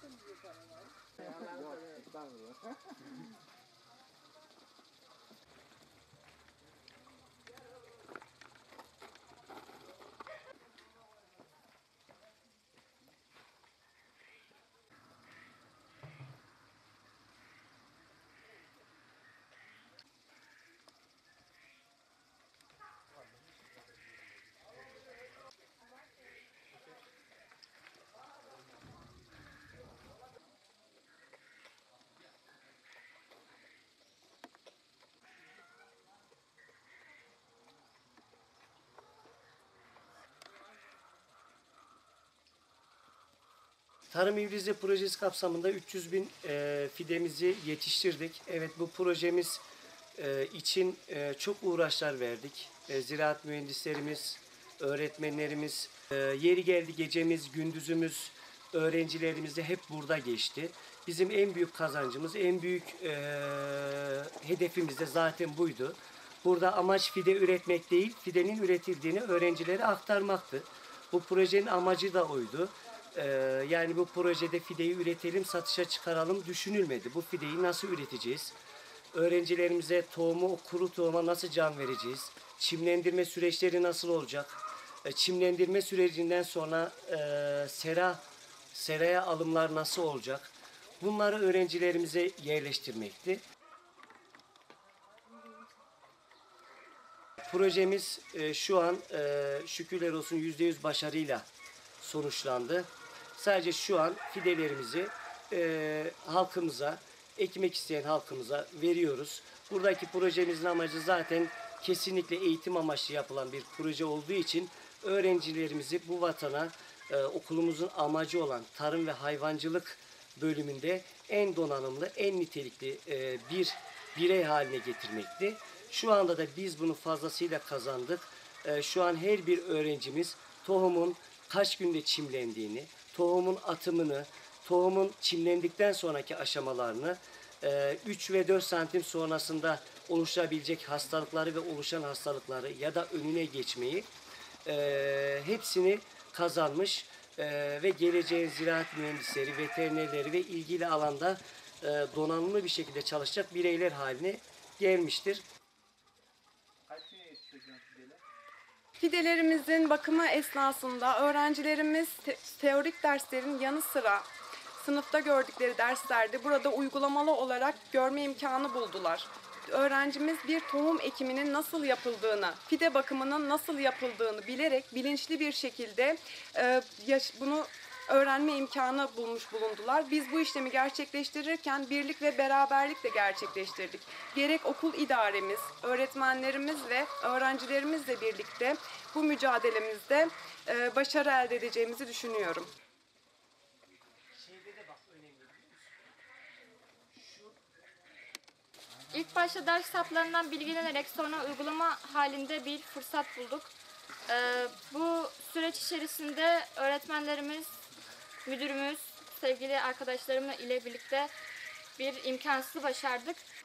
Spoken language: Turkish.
Tarım İbrizi projesi kapsamında 300 bin fidemizi yetiştirdik. Evet, bu projemiz için çok uğraşlar verdik. Ziraat mühendislerimiz, öğretmenlerimiz, yeri geldi gecemiz, gündüzümüz, öğrencilerimiz de hep burada geçti. Bizim en büyük kazancımız, en büyük hedefimiz de zaten buydu. Burada amaç fide üretmek değil, fidenin üretildiğini öğrencilere aktarmaktı. Bu projenin amacı da oydu. Yani bu projede fideyi üretelim, satışa çıkaralım düşünülmedi. Bu fideyi nasıl üreteceğiz? Öğrencilerimize tohumu, kuru tohuma nasıl can vereceğiz? Çimlendirme süreçleri nasıl olacak? Çimlendirme sürecinden sonra seraya alımlar nasıl olacak? Bunları öğrencilerimize yerleştirmekti. Projemiz şu an şükürler olsun %100 başarıyla sonuçlandı. Sadece şu an fidelerimizi halkımıza, ekmek isteyen halkımıza veriyoruz. Buradaki projemizin amacı zaten kesinlikle eğitim amaçlı yapılan bir proje olduğu için öğrencilerimizi bu vatana okulumuzun amacı olan tarım ve hayvancılık bölümünde en donanımlı, en nitelikli bir birey haline getirmekti. Şu anda da biz bunu fazlasıyla kazandık. Şu an her bir öğrencimiz tohumun kaç günde çimlendiğini, tohumun atımını, tohumun çimlendikten sonraki aşamalarını, 3 ve 4 santim sonrasında oluşabilecek hastalıkları ve oluşan hastalıkları ya da önüne geçmeyi hepsini kazanmış ve geleceğin ziraat mühendisleri, veterinerleri ve ilgili alanda donanımlı bir şekilde çalışacak bireyler haline gelmiştir. Fidelerimizin bakımı esnasında öğrencilerimiz teorik derslerin yanı sıra sınıfta gördükleri derslerde burada uygulamalı olarak görme imkanı buldular. Öğrencimiz bir tohum ekiminin nasıl yapıldığını, fide bakımının nasıl yapıldığını bilerek bilinçli bir şekilde bunu öğrenme imkanı bulmuş bulundular. Biz bu işlemi gerçekleştirirken birlik ve beraberlikle gerçekleştirdik. Gerek okul idaremiz, öğretmenlerimiz ve öğrencilerimizle birlikte bu mücadelemizde başarı elde edeceğimizi düşünüyorum. İlk başta ders kitaplarından bilgilenerek sonra uygulama halinde bir fırsat bulduk. Bu süreç içerisinde öğretmenlerimiz, müdürümüz, sevgili arkadaşlarımla ile birlikte bir imkansızı başardık.